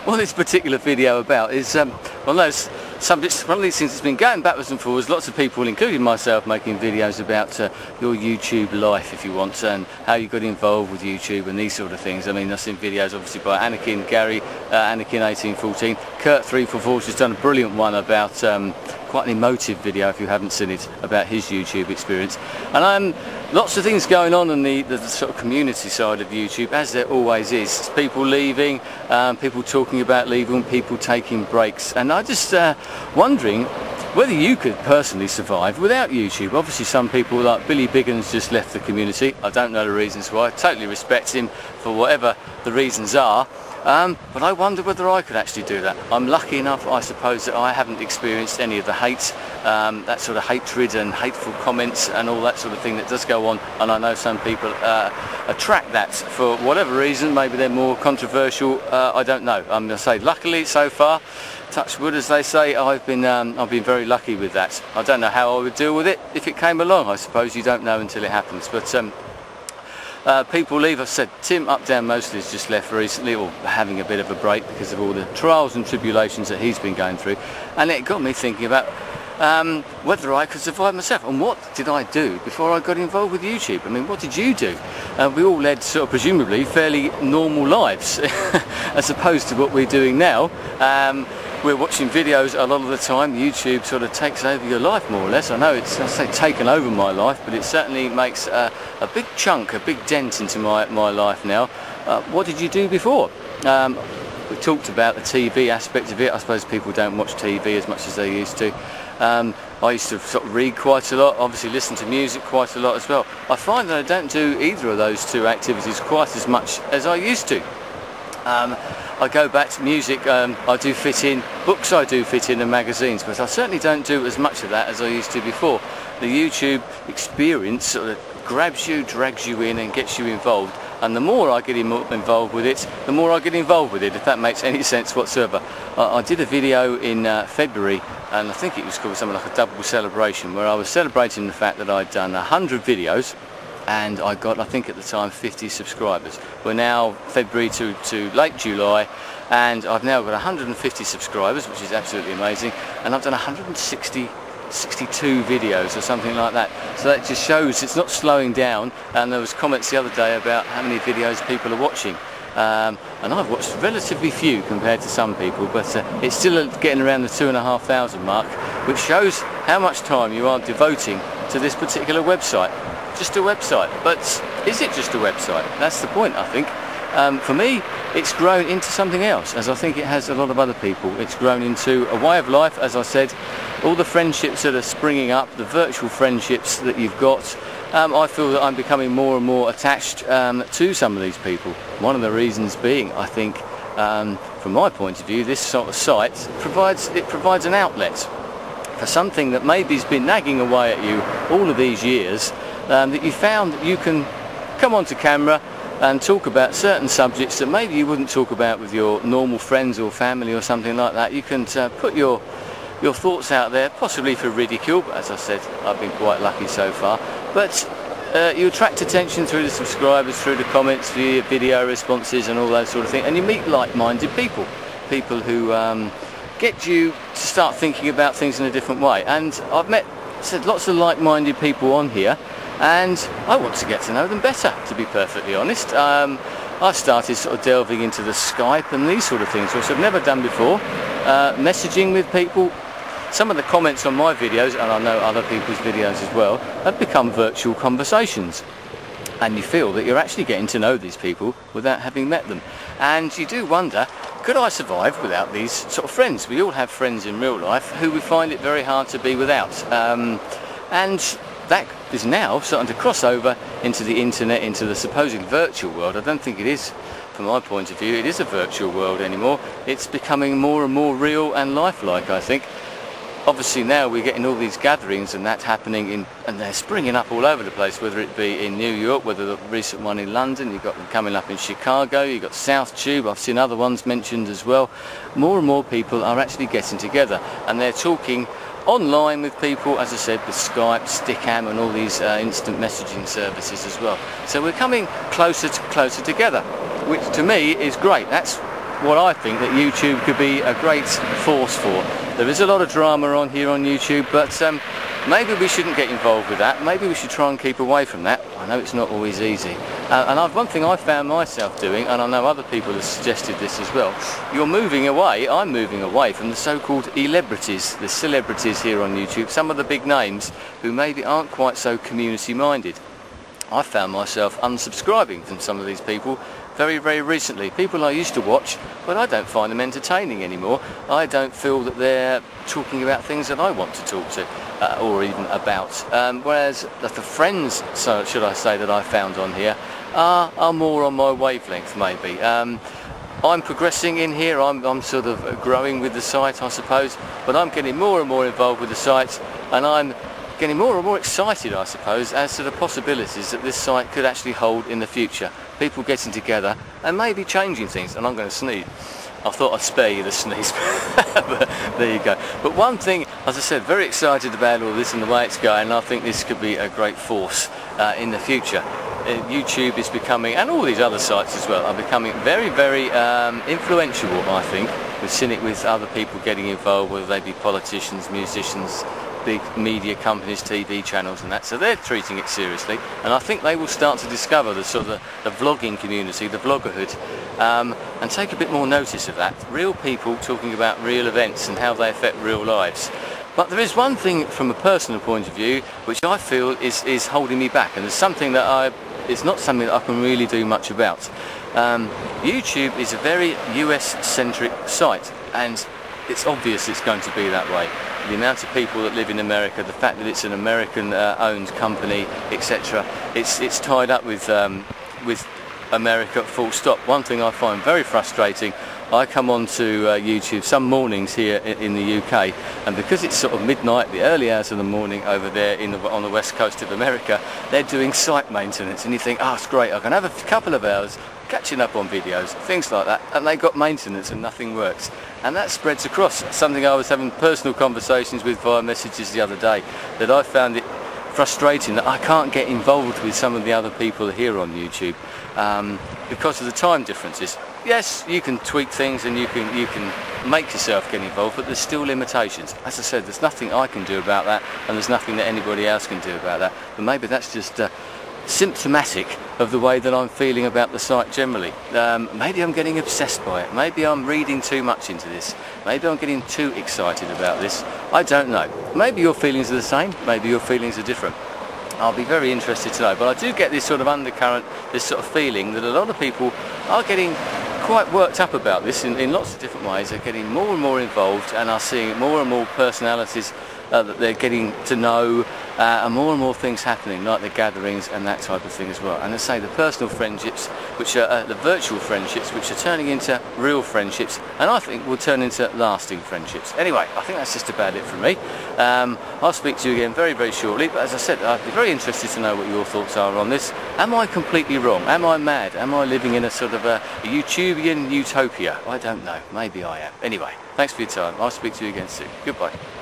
what this particular video about is one of those subjects, one of these things that's been going backwards and forwards. Lots of people, including myself, making videos about your YouTube life, if you want, and how you got involved with YouTube and these sort of things. I mean, I've seen videos obviously by Anakin, Gary, Anakin1814, Kurt344 has done a brilliant one about quite an emotive video, if you haven't seen it, about his YouTube experience. And lots of things going on the sort of community side of YouTube, as there always is. People leaving, people talking about leaving, people taking breaks, and I just wondering whether you could personally survive without YouTube. Obviously some people, like Billy Biggins, just left the community. I don't know the reasons why. I totally respect him for whatever the reasons are. But I wonder whether I could actually do that. I'm lucky enough, I suppose, that I haven't experienced any of the hate, that sort of hatred and hateful comments and all that sort of thing that does go on, and I know some people attract that for whatever reason. Maybe they're more controversial, I don't know. I'm going to say luckily so far, touch wood as they say, I've been very lucky with that. I don't know how I would deal with it if it came along. I suppose you don't know until it happens. But people leave. I've said Tim Up Down Mostly has just left recently, or having a bit of a break because of all the trials and tribulations that he's been going through, and it got me thinking about whether I could survive myself, and what did I do before I got involved with YouTube. I mean, what did you do? We all led sort of presumably fairly normal lives as opposed to what we're doing now. We're watching videos a lot of the time. YouTube sort of takes over your life more or less. I know it's, I say, taken over my life, but it certainly makes a big chunk, a big dent into my life now. What did you do before? We talked about the TV aspect of it. I suppose people don't watch TV as much as they used to. I used to sort of read quite a lot, obviously listen to music quite a lot as well. I find that I don't do either of those two activities quite as much as I used to. I go back to music, I do fit in, books I do fit in, and magazines, but I certainly don't do as much of that as I used to before. The YouTube experience sort of grabs you, drags you in and gets you involved, and the more I get involved with it, the more I get involved with it, if that makes any sense whatsoever. I did a video in February, and I think it was called something like a double celebration, where I was celebrating the fact that I'd done 100 videos, and I got, I think at the time, 50 subscribers. We're now February to late July, and I've now got 150 subscribers, which is absolutely amazing, and I've done 162 videos or something like that. So that just shows it's not slowing down, and there was comments the other day about how many videos people are watching. And I've watched relatively few compared to some people, but it's still getting around the 2,500 mark, which shows how much time you are devoting to this particular website. Just a website, but is it just a website? That's the point, I think. For me, it's grown into something else, as I think it has a lot of other people. It's grown into a way of life, as I said. All the friendships that are springing up, the virtual friendships that you've got, I feel that I'm becoming more and more attached to some of these people. One of the reasons being, I think, from my point of view, this sort of site provides an outlet for something that maybe has been nagging away at you all of these years, that you found that you can come onto camera and talk about certain subjects that maybe you wouldn't talk about with your normal friends or family or something like that. You can put your thoughts out there, possibly for ridicule, but as I said, I've been quite lucky so far. But you attract attention through the subscribers, through the comments, through your video responses and all that sort of thing, and you meet like-minded people, people who get you to start thinking about things in a different way. And I've met lots of like-minded people on here, and I want to get to know them better, to be perfectly honest. I started sort of delving into the Skype and these sort of things, which I've never done before, messaging with people. Some of the comments on my videos, and I know other people's videos as well, have become virtual conversations. And you feel that you're actually getting to know these people without having met them. And you do wonder, could I survive without these sort of friends? We all have friends in real life who we find it very hard to be without. And that is now starting to cross over into the internet, into the supposed virtual world. I don't think it is, from my point of view, it is a virtual world anymore. It's becoming more and more real and lifelike, I think. Obviously now we're getting all these gatherings and that happening and they're springing up all over the place, whether it be in New York, whether the recent one in London, you've got them coming up in Chicago, you've got South Tube, I've seen other ones mentioned as well. More and more people are actually getting together and they're talking online with people, as I said, with Skype, Stickam and all these instant messaging services as well. So we're coming closer together, which to me is great. That's what I think that YouTube could be a great force for. There is a lot of drama on here on YouTube, but maybe we shouldn't get involved with that. Maybe we should try and keep away from that. I know it's not always easy. One thing I found myself doing, and I know other people have suggested this as well, I'm moving away from the so-called celebrities, the celebrities here on YouTube, some of the big names who maybe aren't quite so community-minded. I found myself unsubscribing from some of these people very, very recently. People I used to watch, but I don't find them entertaining anymore. I don't feel that they're talking about things that I want to talk to, or even about. Whereas the friends, so should I say, that I found on here are more on my wavelength, maybe. I'm progressing in here, I'm sort of growing with the site, I suppose, but I'm getting more and more involved with the site, and I'm getting more and more excited, I suppose, as to the possibilities that this site could actually hold in the future. People getting together and maybe changing things. And I'm going to sneeze. I thought I'd spare you the sneeze, but there you go. But one thing, as I said, very excited about all this and the way it's going, and I think this could be a great force in the future. YouTube is becoming, and all these other sites as well, are becoming very, very influential, I think. We've seen it with other people getting involved, whether they be politicians, musicians, big media companies, TV channels and that, so they're treating it seriously, and I think they will start to discover the sort of the vlogging community, the vloggerhood, and take a bit more notice of that. Real people talking about real events and how they affect real lives. But there is one thing from a personal point of view which I feel is holding me back, and there's something that it's not something that I can really do much about. YouTube is a very US-centric site, and it's obvious it's going to be that way. The amount of people that live in America, the fact that it's an American-owned company, etc. It's tied up with America, full stop. One thing I find very frustrating, I come onto YouTube some mornings here in the UK, and because it's sort of midnight, the early hours of the morning over there on the west coast of America, they're doing site maintenance, and you think, oh, it's great, I can have a couple of hours catching up on videos, things like that, and they got maintenance and nothing works. And that spreads across. Something I was having personal conversations with via messages the other day, that I found it frustrating that I can't get involved with some of the other people here on YouTube because of the time differences. Yes, you can tweak things and you can make yourself get involved, but there's still limitations. As I said, there's nothing I can do about that, and there's nothing that anybody else can do about that. But maybe that's just symptomatic of the way that I'm feeling about the site generally. Maybe I'm getting obsessed by it. Maybe I'm reading too much into this. Maybe I'm getting too excited about this. I don't know. Maybe your feelings are the same. Maybe your feelings are different. I'll be very interested to know. But I do get this sort of undercurrent, this sort of feeling that a lot of people are getting quite worked up about this in lots of different ways. They're getting more and more involved and are seeing more and more personalities that they're getting to know, and more things happening, like the gatherings and that type of thing as well. And I say the personal friendships, which are the virtual friendships, which are turning into real friendships, and I think will turn into lasting friendships. Anyway, I think that's just about it from me. I'll speak to you again very, very shortly, but as I said, I'd be very interested to know what your thoughts are on this. Am I completely wrong? Am I mad? Am I living in a sort of a YouTubian utopia? I don't know. Maybe I am. Anyway, thanks for your time. I'll speak to you again soon. Goodbye.